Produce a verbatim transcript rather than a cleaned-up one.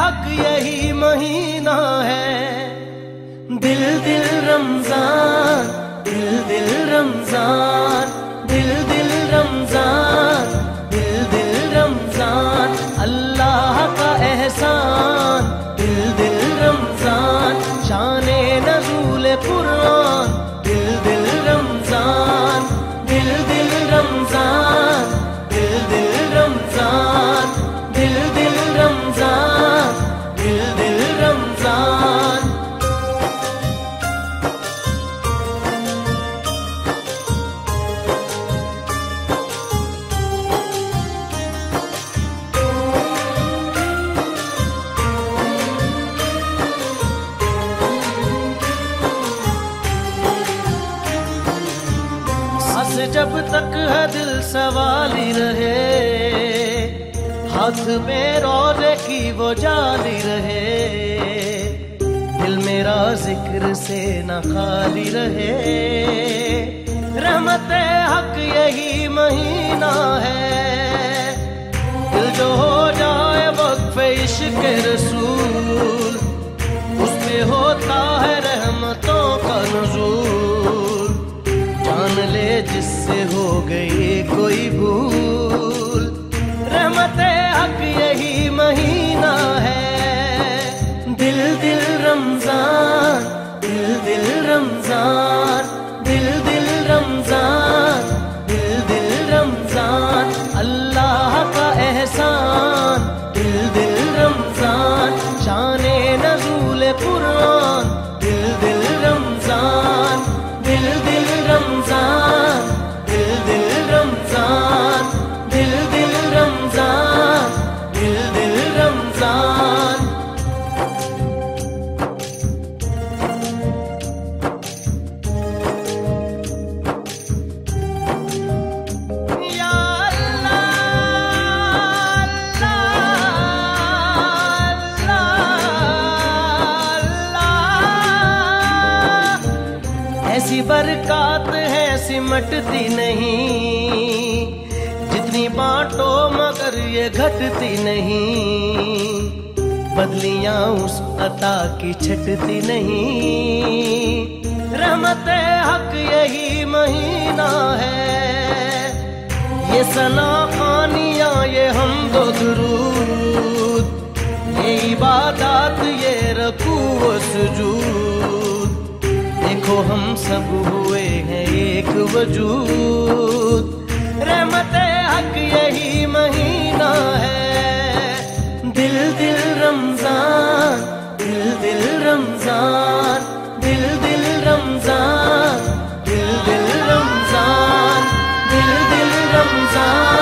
हक यही महीना है। दिल दिल रमजान, दिल दिल रमजान, दिल दिल रमजान, दिल दिल रमजान, अल्लाह का एहसान। दिल दिल रमजान, शाने नज़ूल कुरान। दिल दिल रमजान, दिल दिल रमजान, दिल दिल रमजान, दिल दिल रमजान, दिल दिल रमजान। जब तक है दिल सवाली रहे, हाथ में रोज़े की वो जाली रहे। दिल मेरा जिक्र से न खाली रहे। रहमते हक यही महीना है। दिल जो हो जाए वक्फ़े इश्क़ रसूल, उस पे होता है रहमतों का नुज़ूल। जान ले जिससे हो गई कोई भूल, रहमते हक यही महीना है। दिल दिल रमजान, दिल दिल रमजान, दिल दिल रमजान, दिल दिल रमजान, अल्लाह का एहसान। दिल दिल रमजान, शाने नज़ूल कुरान। दिल दिल रमजान, दिल दिल रमजान, दिल दिल रमजान, दिल दिल रमजान, दिल दिल रमजान। या अल्लाह, ऐसी बरकत है सिमटती नहीं, जितनी बांटो मगर ये घटती नहीं। बदलियां उस अता की छटती नहीं। रहमते हक यही महीना है। ये सना खानियां, ये हमदो दुरूद, ये इबादत, ये रकू व सुजूद। देखो हम सब हुए हैं एक वजूद। रहमते हक यही महीना है। दिल दिल रमजान, दिल दिल रमजान, दिल दिल रमजान, दिल दिल रमजान, दिल दिल रमजान।